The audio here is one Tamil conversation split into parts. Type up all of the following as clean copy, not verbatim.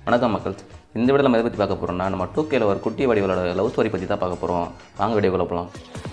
வணக்கம் மக்கள். இந்த வீடியோவில் நம்ம எதை பற்றி பார்க்க போகிறோம்னா, நம்ம 2Kல ஒரு குட்டி வடிவலோட லவ் ஸ்டோரி பற்றி தான் பார்க்க போகிறோம். வாங்க வீடியோக்குள்ள போகலாம்.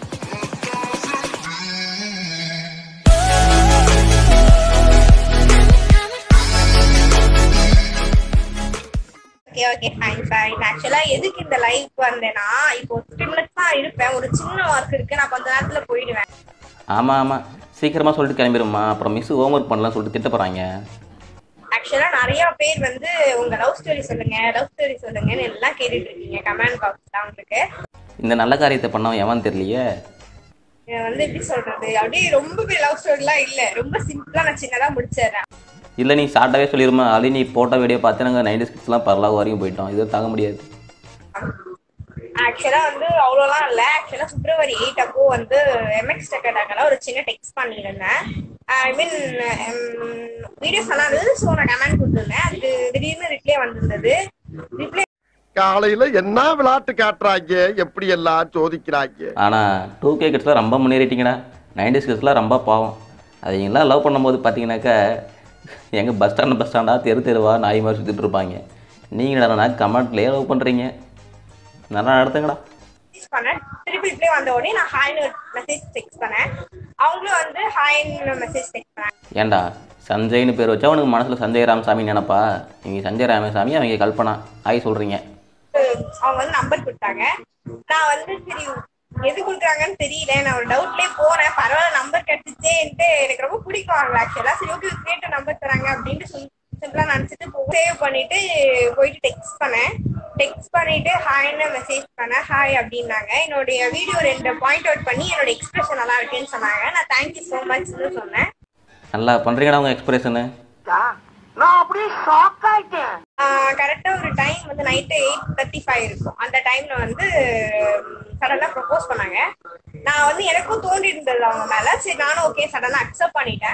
Okay fine. ஆக்சுவலா எதுக்கு இந்த லைவ் வந்தேன்னா, இப்போ 15 minutes தான் இருப்பேன். ஒரு சின்ன ஒர்க் இருக்கு, நான் கொஞ்ச நேரத்துல போயிடுவேன். ஆமாம் சீக்கிரமாக சொல்லிட்டு கிளம்பிடுமா, அப்புறம் மிஸ் ஹோம் ஒர்க் பண்ணலாம் சொல்லிட்டு திட்ட போகிறாங்க. ஆக்சுவலா நிறைய பேர் வந்து உங்க லவ் ஸ்டோரி சொல்லுங்கன்னு எல்லாம் கேட்டுட்டு இருக்கீங்க கமெண்ட் பாக்ஸ்ல. உங்களுக்கு இந்த நல்ல காரியத்தை பண்ணவன் எவன் தெரியலையே. வந்து எப்படி சொல்றது, அப்படியே ரொம்ப பெரிய லவ் ஸ்டோரிலாம் இல்ல, ரொம்ப சிம்பிளா நான் சின்னதா முடிச்சிடுறேன். இல்லை நீ ஷார்ட்டாகவே சொல்லிடுமா, அது நீ போட்ட வீடியோ பார்த்து நாங்கள் 90s கிட்ஸ்லாம் பரலாக வரையும் போயிட்டோம். இது தாங்க முடியாது. ஆக்சுவலா வந்து அவ்வளோலாம் இல்லை. ஆக்சுவலா February 8 அப்போ வந்து MX டெக்கடாக்கல ஒரு சின்ன டெக்ஸ்ட் பண்ணியிருந்தேன். ஐ மீன் வீடியோஸ் எல்லாம் இருந்தது. ஸோ நான் கமெண்ட் கொடுத்துருந்தேன். அதுக்கு திடீர்னு ரிப்ளை வந்திருந்தது. ரிப்ளை காலையில என்ன விளையாட்டு காட்டுறாங்க, எப்படி எல்லாம் சோதிக்கிறாங்க. ஆனால் 2K கிட்ஸ்லாம் ரொம்ப முன்னேறிட்டீங்கடா. 90s கிட்ஸ்லாம் ரொம்ப பாவம். அது எங்களாம் லவ் பண்ணும்போது பார்த்தீங்கன்னாக்கா எங்கள் பஸ் ஸ்டாண்டா தெருவா நாய் மாதிரி சுற்றிட்டு இருப்பாங்க. நீங்கள் என்னடா கமெண்ட்லேயே லவ் பண்ணுறீங்க. நல்லா நடத்துங்கடா. பண்ணேன். திருப்பி ரிப்ளை வந்த உடனே நான் ஹாய்னு மெசேஜ் டெக்ஸ்ட் பண்ணேன். அவங்களும் வந்து ஹாய்னு மெசேஜ் டெக்ஸ்ட் பண்ணாங்க. ஏண்டா சஞ்சய்னு பேர் வச்சா அவனுக்கு மனசில் சஞ்சய் ராமசாமி நினைப்பா. நீங்கள் சஞ்சய் ராமசாமி, அவங்க கல்பனா ஆய் சொல்கிறீங்க. அவங்க வந்து நம்பர் கொடுத்தாங்க. நான் வந்து சரி எது கொடுக்குறாங்கன்னு தெரியல, நான் ஒரு டவுட்லேயே போறேன். பரவாயில்ல நம்பர் கிடைச்சிச்சேன்ட்டு, எனக்கு ரொம்ப பிடிக்கும் அவங்க. ஆக்சுவலா சரி ஓகே கிரியேட் நம்பர் தராங்க அப்படின்ட்டு சிம்பிளா நினைச்சிட்டு சேவ் பண்ணிட்டு போயிட்டு டெக்ஸ்ட் பண்ணிட்டு ஹாய்னு மெசேஜ் பண்ணேன். ஹாய் அப்படின்னாங்க. என்னுடைய வீடியோ 2 பாயிண்ட் அவுட் பண்ணி என்னோட எக்ஸ்பிரஷன் நல்லா இருக்குன்னு சொன்னாங்க. நான் தேங்க்யூ ஸோ மச்னு சொன்னேன். நல்லா பண்ணுறீங்கடா உங்கள் எக்ஸ்பிரஷனு. கரெக்டா ஒரு டைம் வந்து நைட்டு 8:35 இருக்கும். அந்த டைம்ல வந்து சடனா ப்ரொபோஸ் பண்ணாங்க. நான் வந்து எனக்கும் தோன்றி இருந்தது அவங்க மேல. சரி நானும் ஓகே சடனா அக்செப்ட் பண்ணிட்டேன்.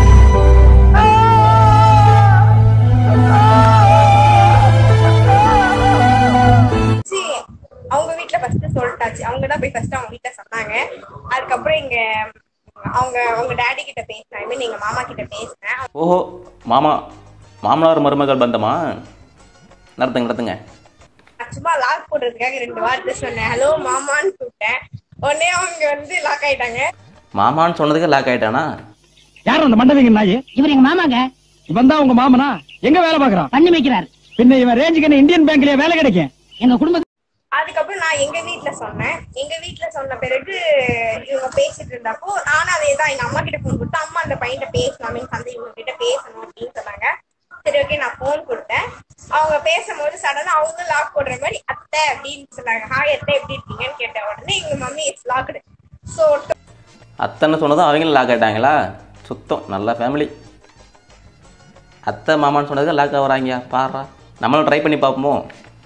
அவங்க வீட்டுல ஃபர்ஸ்ட் சொல்லிட்டாச்சு. அவங்கதான் போய் ஃபர்ஸ்ட் அவங்க வீட்டுல சொன்னாங்க. அதுக்கப்புறம் அவங்க டேடி கிட்ட பேசினேன். ஐ மீன் எங்க மாமா கிட்ட பேசினேன். ஓஹோ மாமனார் மருமகள் பந்தமா? நடத்துங்க. சும்மா லாக் போடுறதுக்காக 2 வார்த்தை சொன்னேன். ஹலோ மாமான்னு கூப்பிட்டேன். உடனே அவங்க வந்து லாக் ஆயிட்டாங்க. மாமான்னு சொன்னதுக்கு லாக் ஆயிட்டானா? யாரும் அந்த மண்டவிங்க நாயே? இவர் எங்க மாமாங்க. இவன் தான் உங்க மாமனா? எங்க வேலை பாக்குறான்? பண்ணி வைக்கிறார். பின்ன இவன் ரேஞ்சுக்கு இந்தியன் பேங்க்லயே வேலை கிடைக்கும். எங்க குடும்பம். அதுக்கப்புறம் நான் எங்க வீட்டுல சொன்னேன். எங்க வீட்டுல சொன்ன பிறகு இவங்க பேசிட்டு இருந்தப்போ நானும் அதேதான் எங்க அம்மா கிட்ட போன் கொடுத்தேன். அம்மா அந்த பையன்கிட்ட பேசலாம் மீன்ஸ் வந்து இவங்க கிட்ட பேசணும் அப்படின்னு சொன்னாங்க. சரி ஓகே நான் போன் கொடுத்தேன். அவங்க பேசும்போது சடனா அவங்க லாக் போடுற மாதிரி அத்தை அப்படின்னு சொன்னாங்க. ஹாய் அத்தை எப்படி இருக்கீங்கன்னு கேட்ட உடனே எங்க மம்மி இட்ஸ் லாக்டு. ஸோ அத்தைன்னு சொன்னதும் அவங்களும் லாக் ஆகிட்டாங்களா? சுத்தம் நல்ல ஃபேமிலி. அத்தை மாமான்னு சொன்னதுக்கு லாக் ஆகுறாங்க பாரா. நம்மளும் ட்ரை பண்ணி பார்ப்போமோ?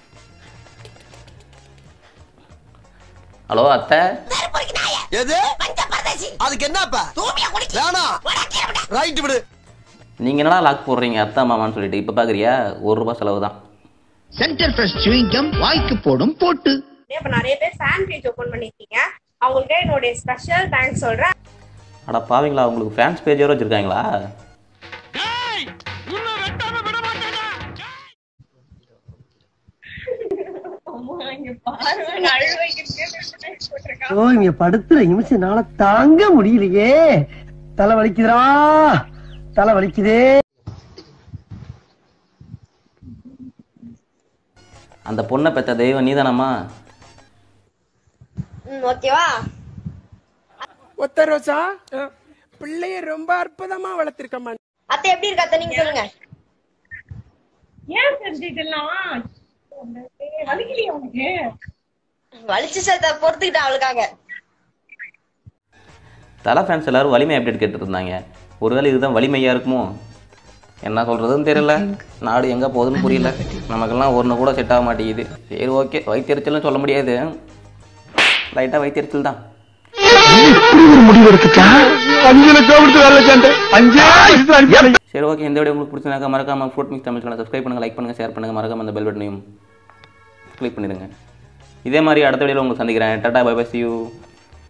ஹலோ அத்தை. அதுக்கு என்னப்பா ரைட் விடு. நீங்கள் என்னடா லாக் போடுறீங்க அத்தை மாமான்னு சொல்லிட்டு? இப்போ பார்க்குறியா ₹1 செலவு தான். சென்டர் ஃப்ரெஷ் சூயிங்கம் வாய்க்கு போடும் போட்டு. இப்ப நிறைய பேர் ஃபேன் பேஜ் ஓபன் பண்ணிருக்கீங்க. அவங்களுக்கு என்னுடைய ஸ்பெஷல் தேங்க்ஸ் சொல்றேன். அட பாவீங்களா, உங்களுக்கு ஃபேன்ஸ் பேஜ் வேறு வச்சுருக்காங்களா? இங்க படுத்துற நிமிஷம்னால தாங்க முடியலையே. தலை வலிக்குதுடா, தலை வலிக்குதே. அந்த பொண்ணை பெற்ற தெய்வம் நீதானம்மா? ஓகேவா? ஒத்த ரோசா பிள்ளைய ரொம்ப அற்புதமா வளர்த்திருக்கம்மா. அத்தை எப்படி இருக்க அத்தை நீங்க சொல்லுங்க. ஏன் செஞ்சிட்டலாம் வலிக்கலையா உனக்கு? வலிச்சு சார் பொறுத்துக்கிட்டா அவளுக்காக. தலை ஃபேன்ஸ் எல்லாரும் வலிமை அப்டேட் கேட்டு இருந்தாங்க. ஒருவேளை இதுதான் வலிமையாக இருக்குமோ? என்ன சொல்கிறதுன்னு தெரியல. நாடு எங்கே போகுதுன்னு புரியல. நமக்கெல்லாம் ஒன்று கூட செட் ஆக மாட்டேங்குது. சரி ஓகே, வயிற்றுச்சல்னு சொல்ல முடியாது, லைட்டாக வயிற்றுச்சல் தான். சரி ஓகே, இந்த வீடியோ உங்களுக்கு பிடிச்சிருந்தாக்கா மறக்காம ஃப்ரூட் மிக்ஸ் தமிழ் சேனலை சப்ஸ்கிரைப் பண்ணுங்கள், லைக் பண்ணுங்கள், ஷேர் பண்ணுங்கள், மறக்காம அந்த பெல் பட்டனையும் கிளிக் பண்ணிடுங்க. இதே மாதிரி அடுத்த வீடியோவில் உங்களுக்கு சந்திக்கிறேன். டாடா பை பை, see you.